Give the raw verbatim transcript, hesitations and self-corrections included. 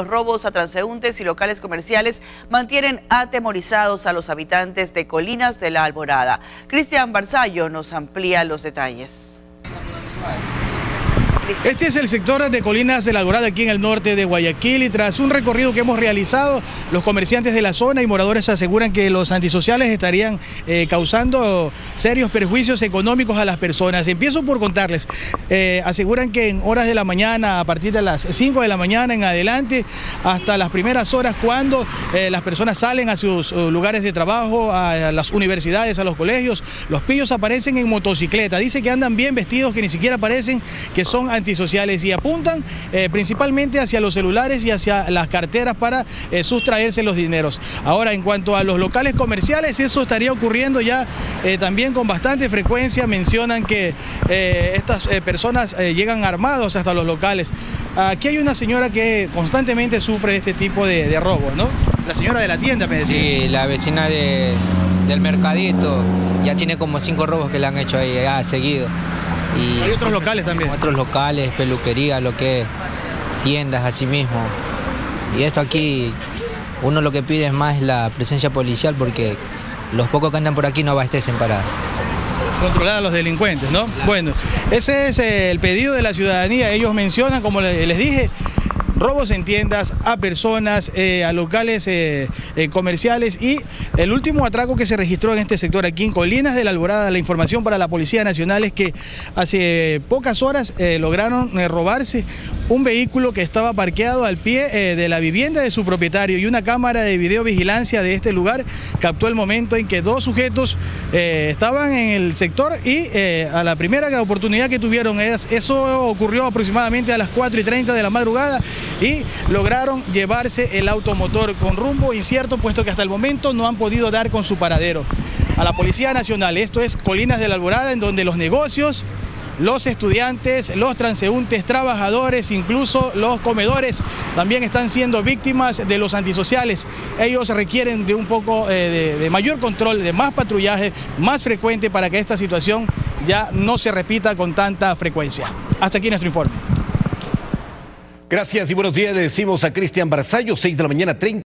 Los robos a transeúntes y locales comerciales mantienen atemorizados a los habitantes de Colinas de la Alborada. Cristian Barzallo nos amplía los detalles. Este es el sector de Colinas de la Alborada, aquí en el norte de Guayaquil, y tras un recorrido que hemos realizado, los comerciantes de la zona y moradores aseguran que los antisociales estarían eh, causando serios perjuicios económicos a las personas. Empiezo por contarles, eh, aseguran que en horas de la mañana, a partir de las cinco de la mañana en adelante, hasta las primeras horas cuando eh, las personas salen a sus uh, lugares de trabajo, a, a las universidades, a los colegios, los pillos aparecen en motocicleta. Dice que andan bien vestidos, que ni siquiera parecen que son antisociales, y apuntan eh, principalmente hacia los celulares y hacia las carteras para eh, sustraerse los dineros. Ahora, en cuanto a los locales comerciales, eso estaría ocurriendo ya eh, también con bastante frecuencia. Mencionan que eh, estas eh, personas eh, llegan armados hasta los locales. Aquí hay una señora que constantemente sufre este tipo de, de robos, ¿no? La señora de la tienda, me decía. Sí, la vecina de, del mercadito, ya tiene como cinco robos que le han hecho ahí, ya seguido. Y hay otros locales también. Otros locales, peluquería, lo que es, tiendas así mismo. Y esto aquí, uno lo que pide es más la presencia policial, porque los pocos que andan por aquí no abastecen para controlar a los delincuentes, ¿no? Bueno, ese es el pedido de la ciudadanía. Ellos mencionan, como les dije, robos en tiendas, a personas, eh, a locales eh, eh, comerciales, y el último atraco que se registró en este sector aquí en Colinas de la Alborada. La información para la Policía Nacional es que hace pocas horas eh, lograron eh, robarse un vehículo que estaba parqueado al pie eh, de la vivienda de su propietario, y una cámara de videovigilancia de este lugar captó el momento en que dos sujetos eh, estaban en el sector y eh, a la primera oportunidad que tuvieron, es, eso ocurrió aproximadamente a las cuatro y treinta de la madrugada, y lograron llevarse el automotor con rumbo incierto, puesto que hasta el momento no han podido dar con su paradero. A la Policía Nacional, esto es Colinas de la Alborada, en donde los negocios, los estudiantes, los transeúntes, trabajadores, incluso los comedores, también están siendo víctimas de los antisociales. Ellos requieren de un poco eh, de, de mayor control, de más patrullaje, más frecuente, para que esta situación ya no se repita con tanta frecuencia. Hasta aquí nuestro informe. Gracias y buenos días, le decimos a Cristian Barzallo, seis de la mañana, treinta.